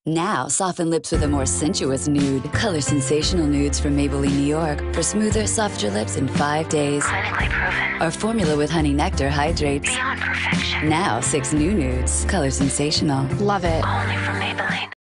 Now, soften lips with a more sensuous nude. Color sensational nudes from Maybelline New York for smoother, softer lips in 5 days. Clinically proven. Our formula with honey nectar hydrates. Beyond perfection. Now, 6 new nudes. Color sensational. Love it. Only from Maybelline.